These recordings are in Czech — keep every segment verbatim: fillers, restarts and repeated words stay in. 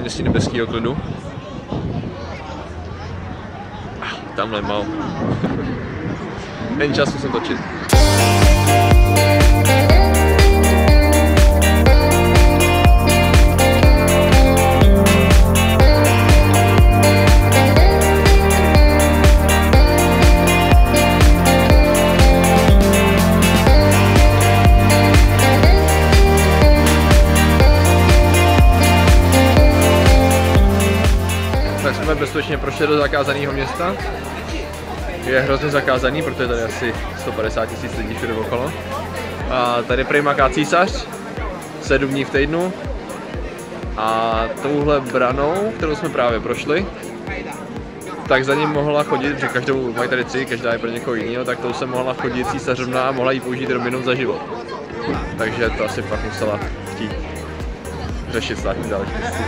předměstí nebeského klidu. Tamhle mal. Není čas se točit. Tak jsme bezpečně prošli do zakázaného města. Je hrozně zakázaný, protože tady asi sto padesát tisíc lidí všude okolo. A tady prý maká císař, sedm dní v týdnu. A touhle branou, kterou jsme právě prošli, tak za ním mohla chodit, protože každou, mají tady tři, každá je pro někoho jiného, tak tou se mohla chodit císařovna a mohla jí použít robinou za život. Takže to asi fakt musela chtít řešit státní záležitosti.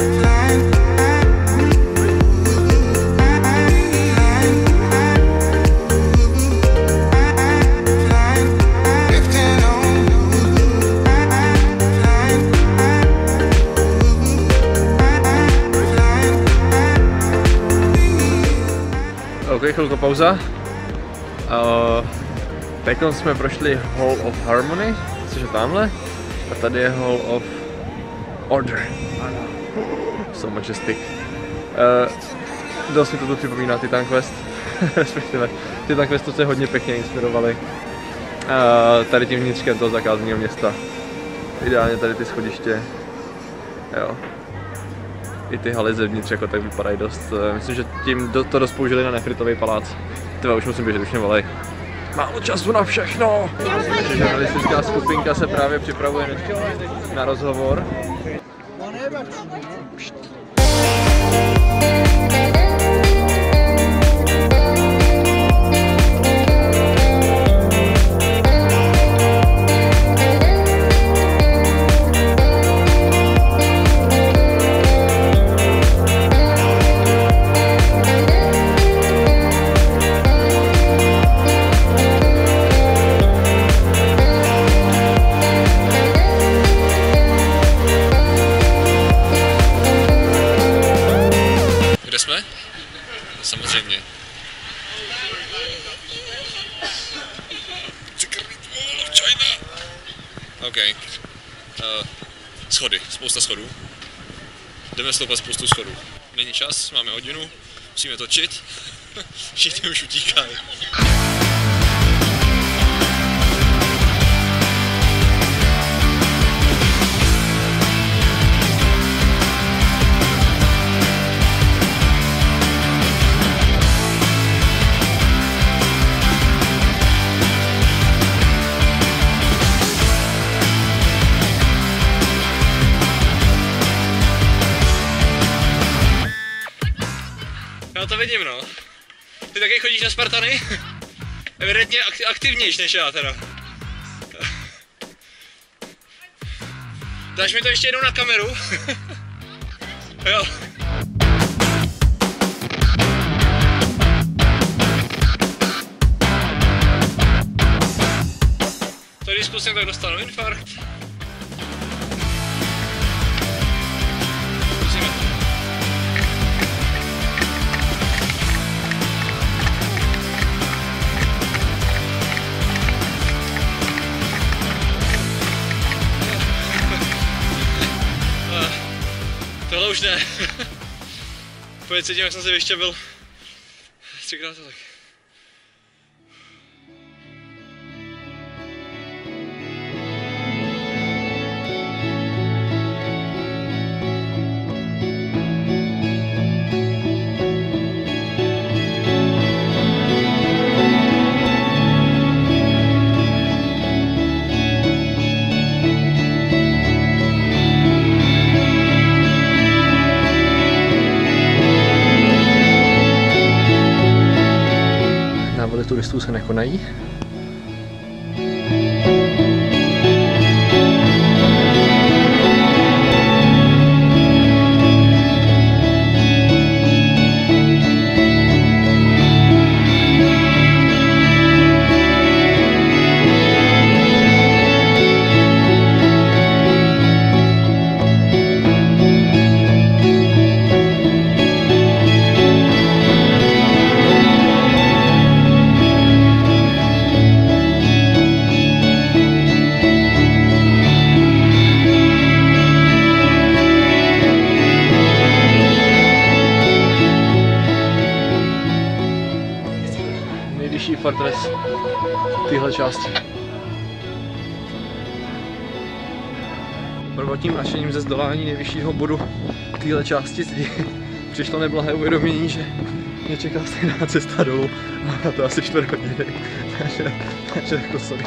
Ok, chvilku pauza. Uh, teď jsme prošli Hall of Harmony, což je tamhle. A tady je Hall of Order. So majestic. Uh, dost mi to tu připomíná Titan Quest. Respektive Titan Questu se hodně pěkně inspirovali. Uh, tady tím vnitřkem toho zakázaného města. Ideálně tady ty schodiště. Jo. I ty haly zevnitř jako tak vypadají dost. Myslím, že tím do, to dost použili na Nefritový palác. Tyva, už musím běžet, už mě volej. Málo času na všechno! Takže žurnalistická skupinka se právě připravuje na rozhovor. Samozřejmě. OK. Uh, schody, spousta schodů. Jdeme stoupat spoustu schodů. Není čas, máme hodinu, musíme točit. Všichni už utíkají. Já to vidím, no. Ty taky chodíš na Spartany? Evidentně aktivnější než já teda. Dáš mi to ještě jednou na kameru? Jo. To když zkusím, tak dostanu infarkt. Zkusíme to. Tohle už ne. Pojď se tím, jak jsem se vyštěbil třikrát tak. Turistů se nekonají. adres téhle části. Prvotním nadšením ze zdolání nejvyššího bodu téhle části zdi přišlo neblahé uvědomění, že mě čeká stejná cesta dolů a na to asi čtvrt hodiny, takže, takže jako sorry.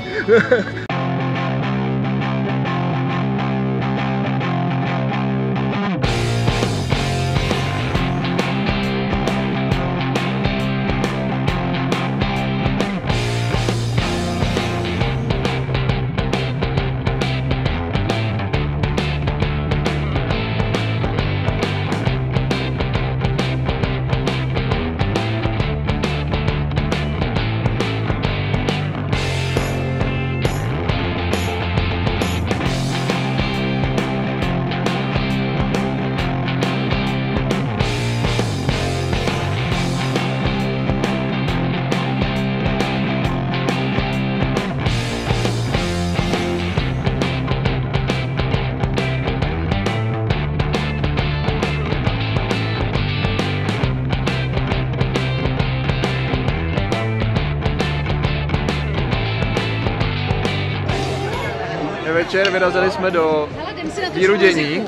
Je večer, vyrazili jsme do Výrudění.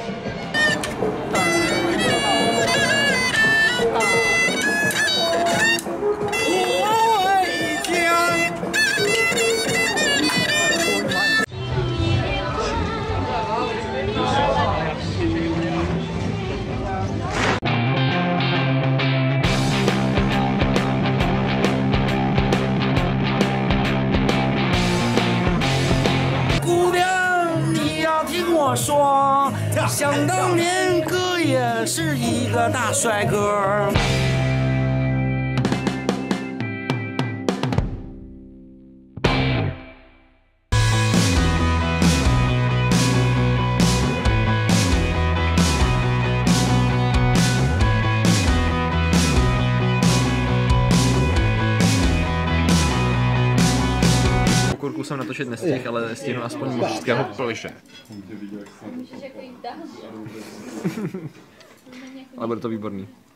我说，想当年哥也是一个大帅哥。 Kurku jsem natočit nestihl, ale stihnu aspoň mořského poliše. Ale bude to výborný.